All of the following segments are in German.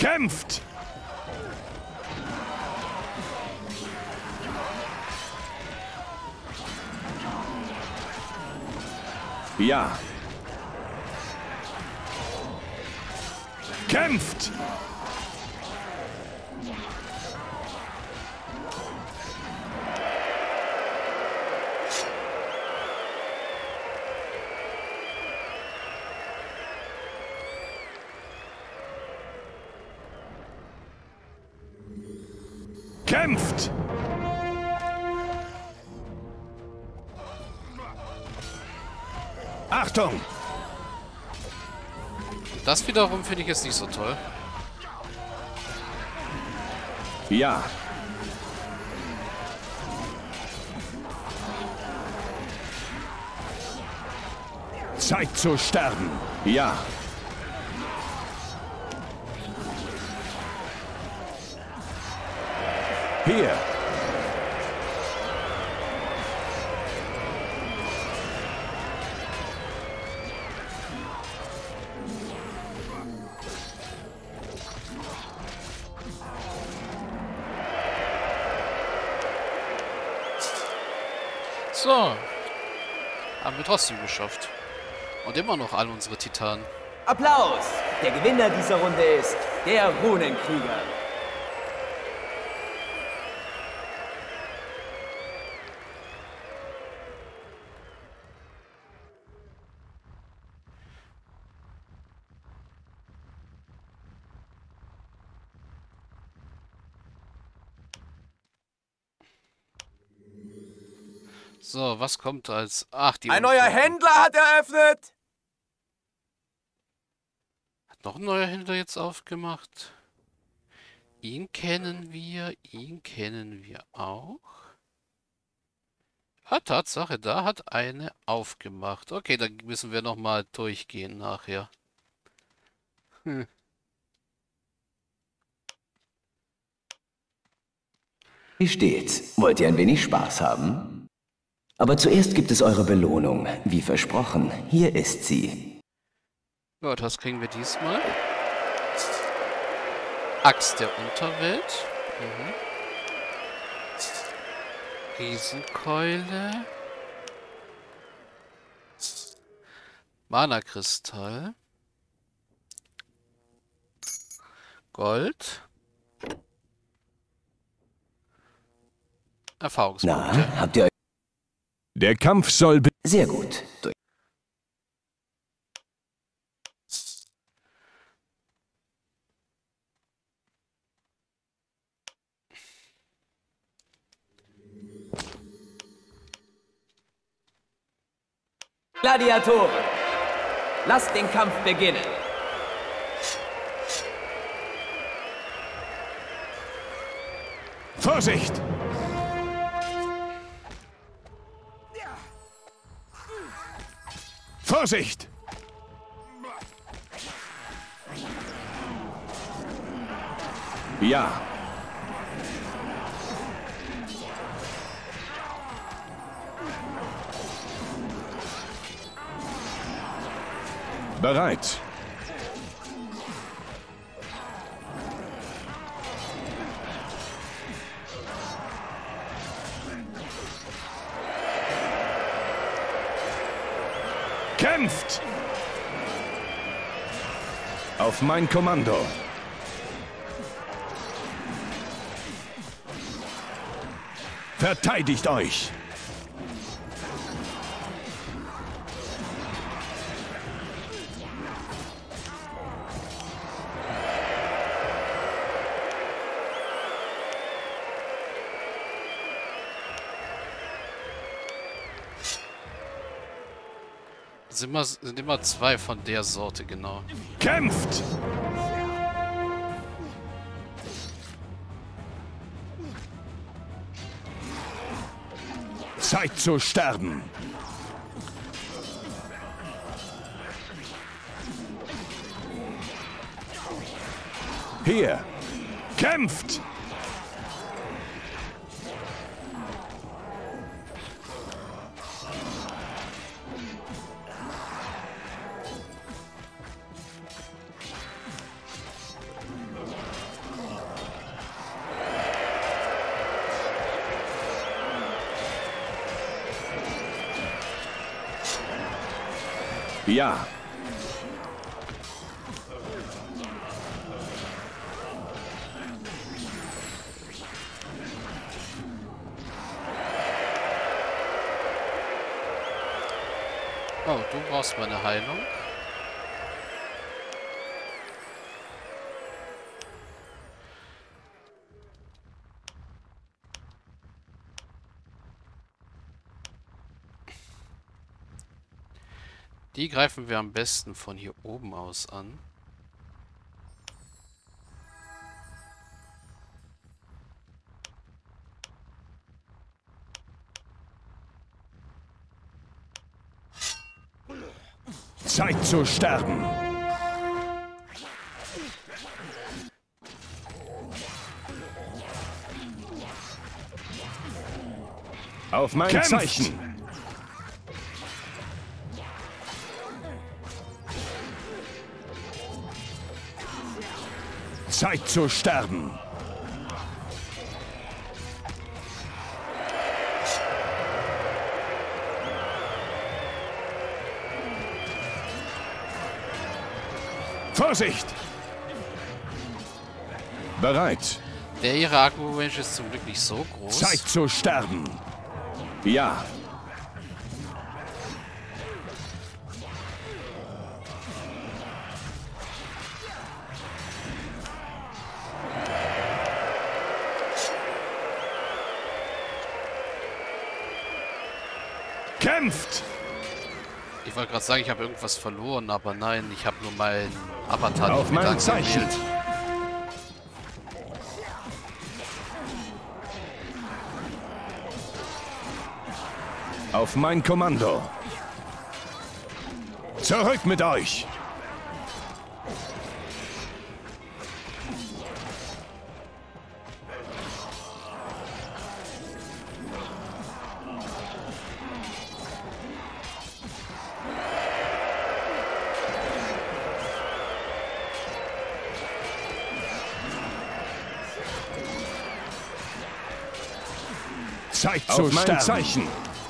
Kämpft! Ja. Kämpft! Kämpft! Achtung! Das wiederum finde ich jetzt nicht so toll. Ja. Zeit zu sterben. Ja. Hier. So. Haben wir trotzdem geschafft. Und immer noch all unsere Titanen. Applaus! Der Gewinner dieser Runde ist der Runenkrieger. So, was kommt als... Ach, die Ein neuer Untoten. Händler hat eröffnet! Hat noch ein neuer Händler jetzt aufgemacht. Ihn kennen wir auch. Ah, Tatsache, da hat eine aufgemacht. Okay, dann müssen wir nochmal durchgehen nachher. Wie steht's? Wollt ihr ein wenig Spaß haben? Aber zuerst gibt es eure Belohnung. Wie versprochen, hier ist sie. Gut, was kriegen wir diesmal? Axt der Unterwelt. Riesenkeule. Mana-Kristall. Gold. Erfahrungspunkte. Na, habt ihr euch... Der Kampf soll... Sehr gut. Gladiatoren, lasst den Kampf beginnen. Vorsicht! Vorsicht! Ja. Bereit. Kämpft! Auf mein Kommando. Verteidigt euch! Sind immer zwei von der Sorte, genau. Kämpft! Zeit zu sterben! Hier! Kämpft! Ja. Oh, du brauchst meine Heilung. Die greifen wir am besten von hier oben aus an. Zeit zu sterben. Auf mein Kämpft! Zeichen. Zeit zu sterben. Vorsicht! Bereit. Der ihre Akku-Range ist zum Glück nicht so groß. Zeit zu sterben. Ja. Kämpft! Ich wollte gerade sagen, ich habe irgendwas verloren, aber nein, ich habe nur meinen Avatar Auf nicht mit mein Zeichen. angewählt. Auf mein Kommando. Zurück mit euch! Zeit zu Auf mein sterben. Zeichen.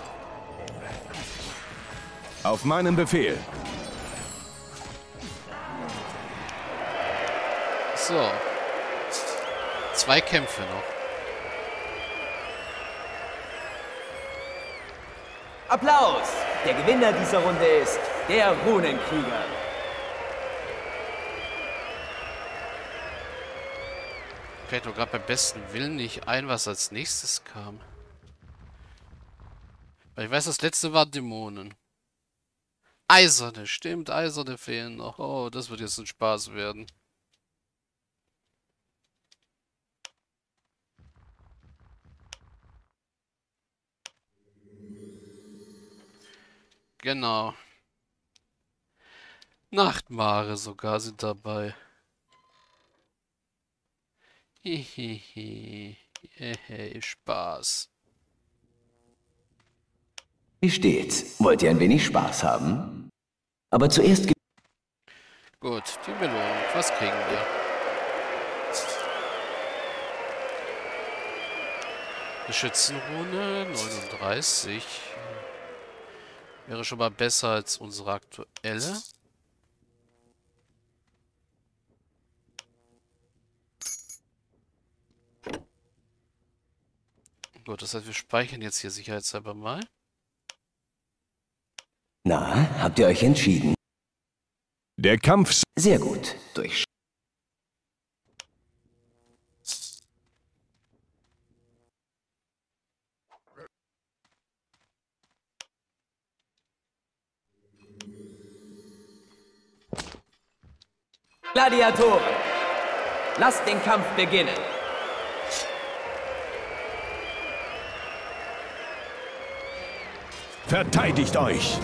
Auf meinen Befehl. So. 2 Kämpfe noch. Applaus! Der Gewinner dieser Runde ist der Runenkrieger. Fällt nur gerade beim besten Willen nicht ein, was als nächstes kam. Weil ich weiß, das letzte war Dämonen. Eiserne, stimmt, Eiserne fehlen noch. Oh, das wird jetzt ein Spaß werden. Genau. Nachtmare sogar sind dabei. Hihihi. Hey, Spaß. Wie steht's? Wollt ihr ein wenig Spaß haben? Aber zuerst gibt Gut, die Belohnung. Was kriegen wir? Beschützenrune 39. Wäre schon mal besser als unsere aktuelle. Gut, das heißt, wir speichern jetzt hier sicherheitshalber mal. Na, habt ihr euch entschieden? Der Kampf. Sehr gut. Durch Gladiatoren, lasst den Kampf beginnen. Verteidigt euch!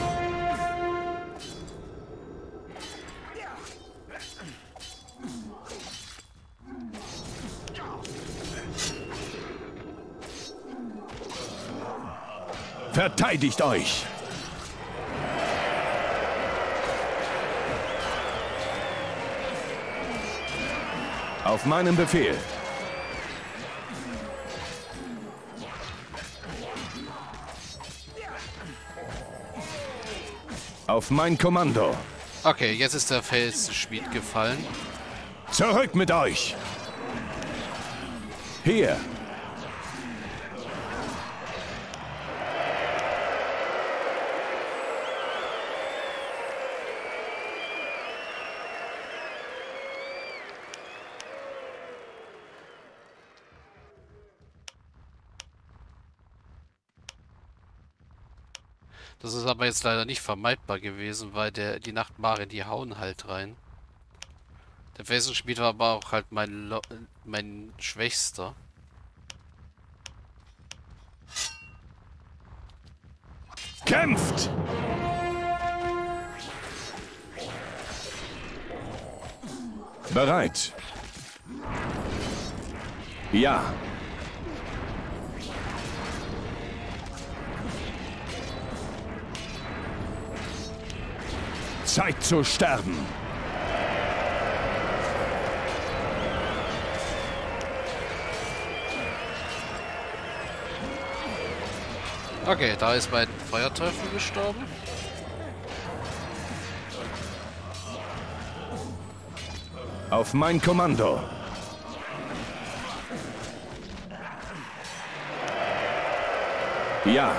Verteidigt euch! Auf meinen Befehl. Auf mein Kommando. Okay, jetzt ist der Felsenschmied gefallen. Zurück mit euch. Hier. Das ist aber jetzt leider nicht vermeidbar gewesen, weil die Nachtmare, die hauen halt rein. Der Felsenschmied war aber auch halt mein Schwächster. Kämpft! Bereit. Ja. Zeit zu sterben. Okay, da ist mein Feuerteufel gestorben. Auf mein Kommando. Ja.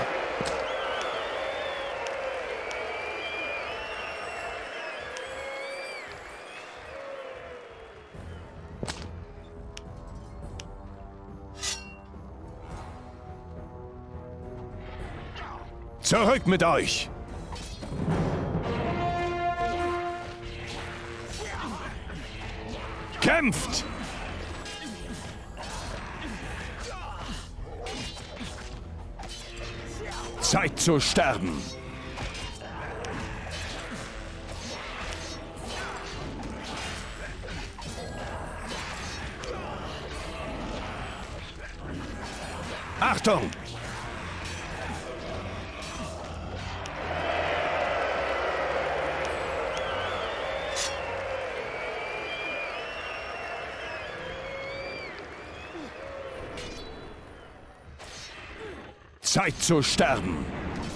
Zurück mit euch! Kämpft! Zeit zu sterben! Achtung! Zeit zu sterben.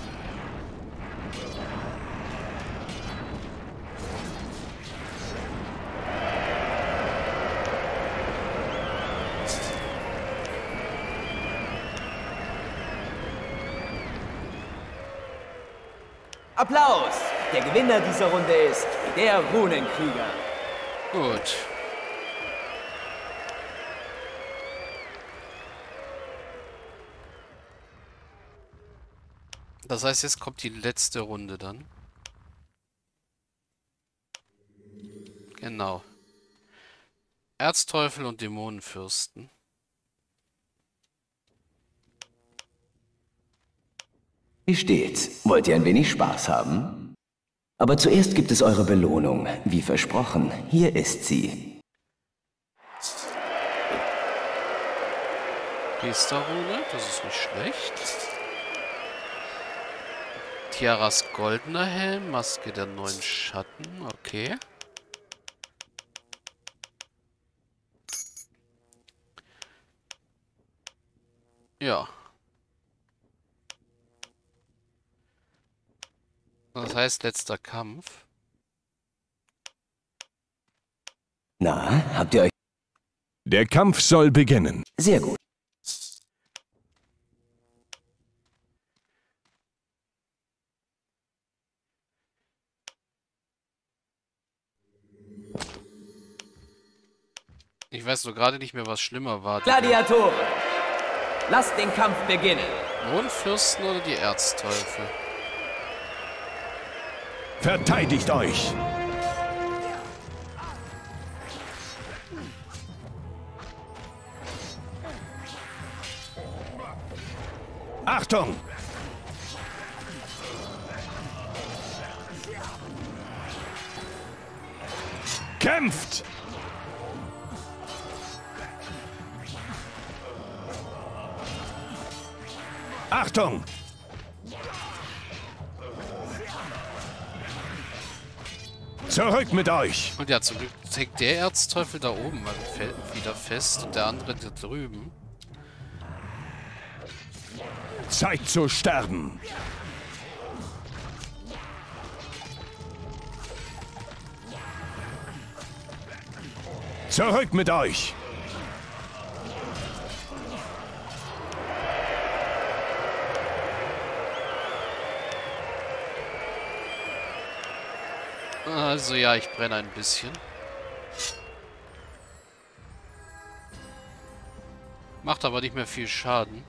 Applaus! Der Gewinner dieser Runde ist der Runenkrieger. Gut. Das heißt, jetzt kommt die letzte Runde dann. Genau. Erzteufel und Dämonenfürsten. Wie steht's? Wollt ihr ein wenig Spaß haben? Aber zuerst gibt es eure Belohnung. Wie versprochen, hier ist sie. Priesterrune, das ist nicht schlecht. Tiaras goldener Helm, Maske der neuen Schatten, okay. Ja. Das heißt, letzter Kampf. Na, habt ihr euch... Der Kampf soll beginnen. Sehr gut. Ich weiß nur gerade nicht mehr, was schlimmer war. Gladiatoren, lasst den Kampf beginnen. Mondfürsten oder die Erzteufel? Verteidigt euch! Achtung! Kämpft! Achtung! Zurück mit euch! Und ja, zum Glück hängt der Erzteufel da oben wieder fest und der andere da drüben. Zeit zu sterben! Zurück mit euch! Also ja, ich brenne ein bisschen. Macht aber nicht mehr viel Schaden.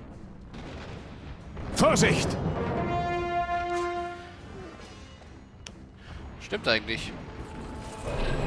Vorsicht! Stimmt eigentlich.